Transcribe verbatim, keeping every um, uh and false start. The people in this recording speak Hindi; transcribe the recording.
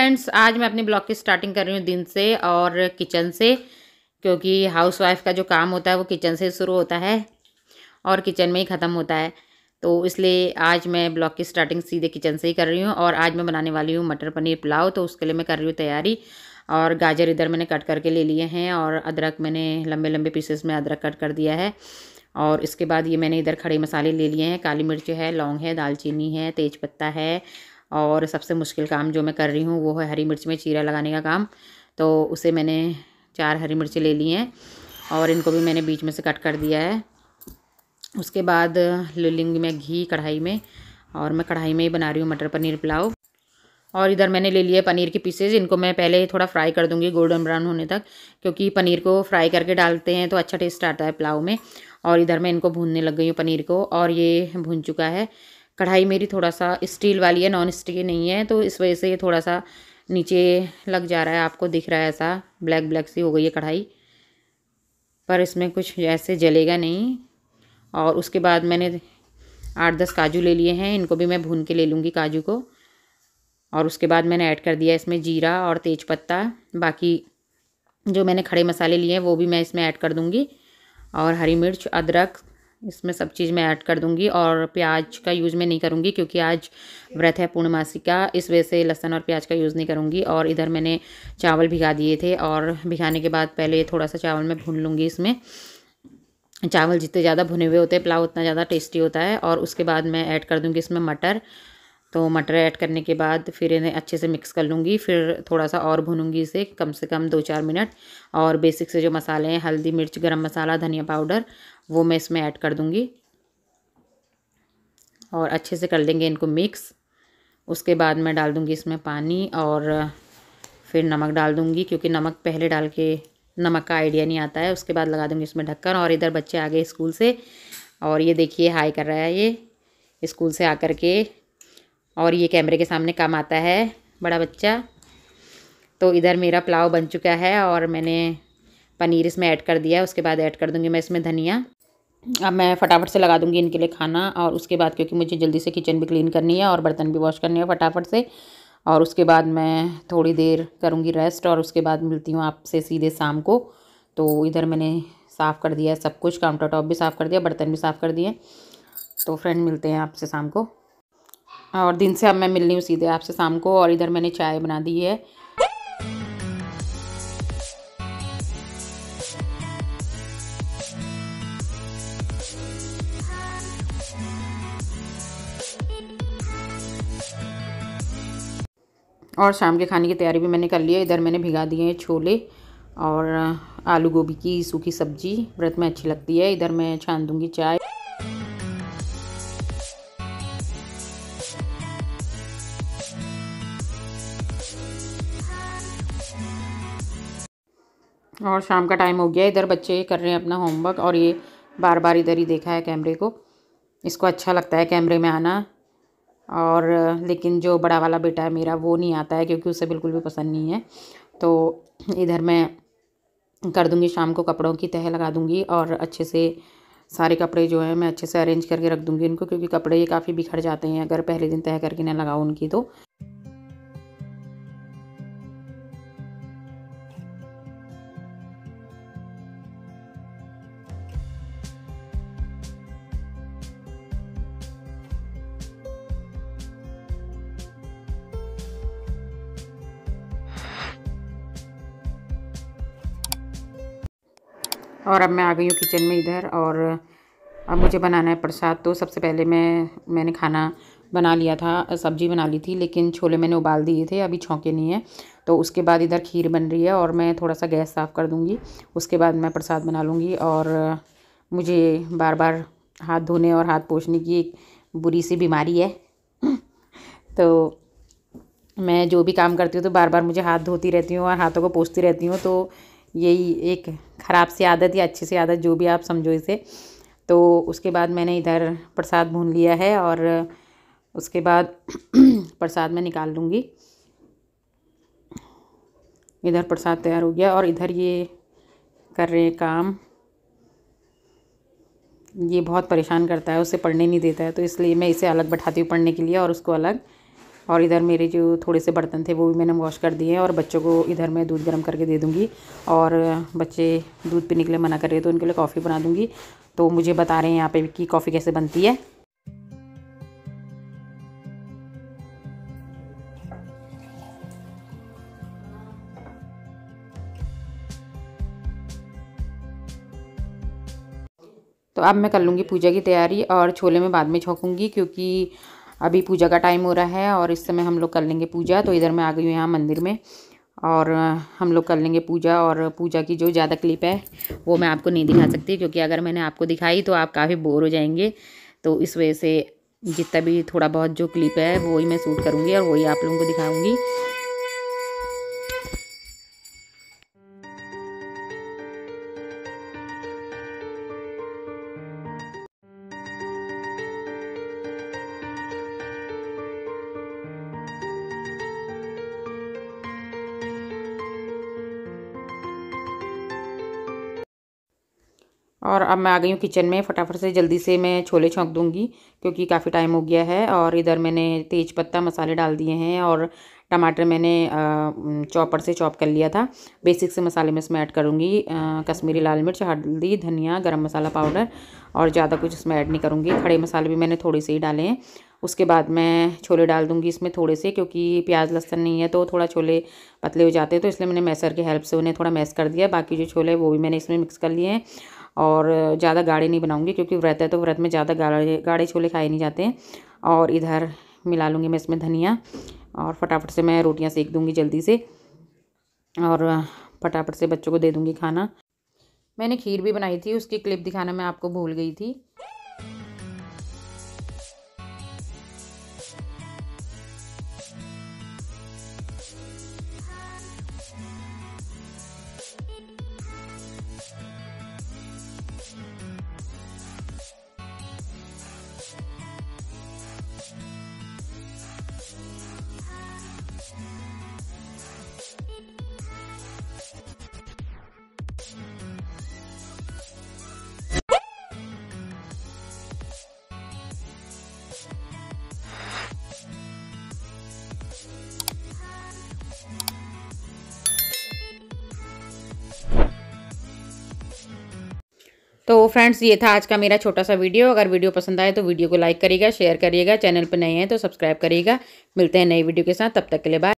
फ्रेंड्स, आज मैं अपनी ब्लॉग की स्टार्टिंग कर रही हूँ दिन से और किचन से, क्योंकि हाउसवाइफ का जो काम होता है वो किचन से शुरू होता है और किचन में ही ख़त्म होता है। तो इसलिए आज मैं ब्लॉग की स्टार्टिंग सीधे किचन से ही कर रही हूँ। और आज मैं बनाने वाली हूँ मटर पनीर पुलाव, तो उसके लिए मैं कर रही हूँ तैयारी। और गाजर इधर मैंने कट करके ले लिए हैं और अदरक मैंने लंबे लंबे पीसेस में अदरक कट कर दिया है। और इसके बाद ये मैंने इधर खड़े मसाले ले लिए हैं, काली मिर्च है, लौंग है, दालचीनी है, तेज़पत्ता है। और सबसे मुश्किल काम जो मैं कर रही हूँ वो है हरी मिर्च में चीरा लगाने का काम। तो उसे मैंने चार हरी मिर्च ले ली हैं और इनको भी मैंने बीच में से कट कर दिया है। उसके बाद ले लूँगी मैं घी कढ़ाई में, और मैं कढ़ाई में ही बना रही हूँ मटर पनीर पुलाव। और इधर मैंने ले लिए पनीर के पीसेज, इनको मैं पहले थोड़ा फ्राई कर दूँगी गोल्डन ब्राउन होने तक, क्योंकि पनीर को फ्राई करके डालते हैं तो अच्छा टेस्ट आता है पुलाव में। और इधर मैं इनको भूनने लग गई हूँ पनीर को, और ये भून चुका है। कढ़ाई मेरी थोड़ा सा स्टील वाली है, नॉन स्टिक नहीं है, तो इस वजह से ये थोड़ा सा नीचे लग जा रहा है। आपको दिख रहा है ऐसा ब्लैक ब्लैक सी हो गई है कढ़ाई, पर इसमें कुछ ऐसे जलेगा नहीं। और उसके बाद मैंने आठ दस काजू ले लिए हैं, इनको भी मैं भून के ले लूँगी काजू को। और उसके बाद मैंने ऐड कर दिया इसमें जीरा और तेज़पत्ता। बाकी जो मैंने खड़े मसाले लिए हैं वो भी मैं इसमें ऐड कर दूँगी, और हरी मिर्च, अदरक, इसमें सब चीज़ मैं ऐड कर दूँगी। और प्याज का यूज़ मैं नहीं करूँगी, क्योंकि आज व्रत है पूर्णमासी का, इस वजह से लहसुन और प्याज का यूज़ नहीं करूँगी। और इधर मैंने चावल भिगा दिए थे, और भिगाने के बाद पहले थोड़ा सा चावल मैं भून लूँगी इसमें। चावल जितने ज़्यादा भुने हुए होते हैं पुलाव उतना ज़्यादा टेस्टी होता है। और उसके बाद मैं ऐड कर दूँगी इसमें मटर। तो मटर ऐड करने के बाद फिर इन्हें अच्छे से मिक्स कर लूँगी, फिर थोड़ा सा और भूनूंगी इसे कम से कम दो चार मिनट। और बेसिक से जो मसाले हैं, हल्दी, मिर्च, गरम मसाला, धनिया पाउडर, वो मैं इसमें ऐड कर दूँगी और अच्छे से कर लेंगे इनको मिक्स। उसके बाद मैं डाल दूँगी इसमें पानी, और फिर नमक डाल दूँगी, क्योंकि नमक पहले डाल के नमक का आइडिया नहीं आता है। उसके बाद लगा दूँगी इसमें ढक्कन। और इधर बच्चे आ गए स्कूल से, और ये देखिए हाय कर रहा है ये स्कूल से आकर के, और ये कैमरे के सामने काम आता है बड़ा बच्चा। तो इधर मेरा पुलाव बन चुका है और मैंने पनीर इसमें ऐड कर दिया है। उसके बाद ऐड कर दूँगी मैं इसमें धनिया। अब मैं फटाफट से लगा दूँगी इनके लिए खाना, और उसके बाद क्योंकि मुझे जल्दी से किचन भी क्लीन करनी है और बर्तन भी वॉश करने हैं फटाफट से। और उसके बाद मैं थोड़ी देर करूँगी रेस्ट, और उसके बाद मिलती हूँ आपसे सीधे शाम को। तो इधर मैंने साफ़ कर दिया है सब कुछ, काउंटर टॉप भी साफ़ कर दिया, बर्तन भी साफ़ कर दिए। तो फ्रेंड मिलते हैं आपसे शाम को। और दिन से अब मैं मिल रही हूँ सीधे आपसे शाम को। और इधर मैंने चाय बना दी है। और शाम के खाने की तैयारी भी मैंने कर ली है। इधर मैंने भिगा दिए हैं छोले और आलू गोभी की सूखी सब्जी, व्रत में अच्छी लगती है। इधर मैं छान दूँगी चाय। और शाम का टाइम हो गया, इधर बच्चे कर रहे हैं अपना होमवर्क, और ये बार बार इधर ही देखा है कैमरे को। इसको अच्छा लगता है कैमरे में आना, और लेकिन जो बड़ा वाला बेटा है मेरा वो नहीं आता है, क्योंकि उसे बिल्कुल भी पसंद नहीं है। तो इधर मैं कर दूंगी शाम को कपड़ों की तह लगा दूंगी, और अच्छे से सारे कपड़े जो हैं मैं अच्छे से अरेंज करके रख दूंगी इनको, क्योंकि कपड़े ये काफ़ी बिखर जाते हैं अगर पहले दिन तह करके ना लगाओ उनकी। तो और अब मैं आ गई हूँ किचन में इधर, और अब मुझे बनाना है प्रसाद। तो सबसे पहले मैं मैंने खाना बना लिया था, सब्जी बना ली थी, लेकिन छोले मैंने उबाल दिए थे, अभी छौंके नहीं है। तो उसके बाद इधर खीर बन रही है, और मैं थोड़ा सा गैस साफ़ कर दूँगी। उसके बाद मैं प्रसाद बना लूँगी। और मुझे बार बार हाथ धोने और हाथ पोंछने की एक बुरी सी बीमारी है तो मैं जो भी काम करती हूँ तो बार बार मुझे हाथ धोती रहती हूँ और हाथों को पोंछती रहती हूँ। तो यही एक ख़राब सी आदत या अच्छी सी आदत, जो भी आप समझो इसे। तो उसके बाद मैंने इधर प्रसाद भून लिया है, और उसके बाद प्रसाद मैं निकाल लूँगी। इधर प्रसाद तैयार हो गया, और इधर ये कर रहे हैं काम। ये बहुत परेशान करता है, उसे पढ़ने नहीं देता है, तो इसलिए मैं इसे अलग बैठाती हूँ पढ़ने के लिए और उसको अलग। और इधर मेरे जो थोड़े से बर्तन थे वो भी मैंने वॉश कर दिए हैं और बच्चों को इधर मैं दूध गर्म करके दे दूँगी। और बच्चे दूध पीने के लिए मना कर रहे हैं तो उनके लिए कॉफ़ी बना दूँगी। तो मुझे बता रहे हैं यहाँ पे कि कॉफ़ी कैसे बनती है। तो अब मैं कर लूँगी पूजा की तैयारी और छोले में बाद में छौंकूँगी, क्योंकि अभी पूजा का टाइम हो रहा है और इस समय हम लोग कर लेंगे पूजा। तो इधर मैं आ गई हूँ यहाँ मंदिर में और हम लोग कर लेंगे पूजा। और पूजा की जो ज़्यादा क्लिप है वो मैं आपको नहीं दिखा सकती, क्योंकि अगर मैंने आपको दिखाई तो आप काफ़ी बोर हो जाएंगे। तो इस वजह से जितना भी थोड़ा बहुत जो क्लिप है वो ही मैं शूट करूँगी और वही आप लोगों को दिखाऊँगी। और अब मैं आ गई हूँ किचन में। फटाफट से जल्दी से मैं छोले छौंक दूँगी, क्योंकि काफ़ी टाइम हो गया है। और इधर मैंने तेज पत्ता मसाले डाल दिए हैं और टमाटर मैंने चॉपर से चॉप कर लिया था। बेसिक से मसाले में इसमें ऐड करूँगी कश्मीरी लाल मिर्च, हल्दी, धनिया, गरम मसाला पाउडर और ज़्यादा कुछ इसमें ऐड नहीं करूँगी। खड़े मसाले भी मैंने थोड़े से ही डाले हैं। उसके बाद मैं छोले डाल दूँगी इसमें थोड़े से, क्योंकि प्याज लहसुन नहीं है तो थोड़ा छोले पतले हो जाते हैं, तो इसलिए मैंने मैसर की हेल्प से उन्हें थोड़ा मैश कर दिया। बाकी जो छोले वो भी मैंने इसमें मिक्स कर लिए हैं। और ज़्यादा गाढ़े नहीं बनाऊंगी, क्योंकि व्रत है तो व्रत में ज़्यादा गाढ़े गाढ़े छोले खाए नहीं जाते हैं। और इधर मिला लूँगी मैं इसमें धनिया और फटाफट से मैं रोटियां सेक दूँगी जल्दी से और फटाफट से बच्चों को दे दूँगी खाना। मैंने खीर भी बनाई थी, उसकी क्लिप दिखाना मैं आपको भूल गई थी। तो फ्रेंड्स, ये था आज का मेरा छोटा सा वीडियो। अगर वीडियो पसंद आए तो वीडियो को लाइक करिएगा, शेयर करिएगा, चैनल पर नए हैं तो सब्सक्राइब करिएगा। मिलते हैं नई वीडियो के साथ, तब तक के लिए बाय।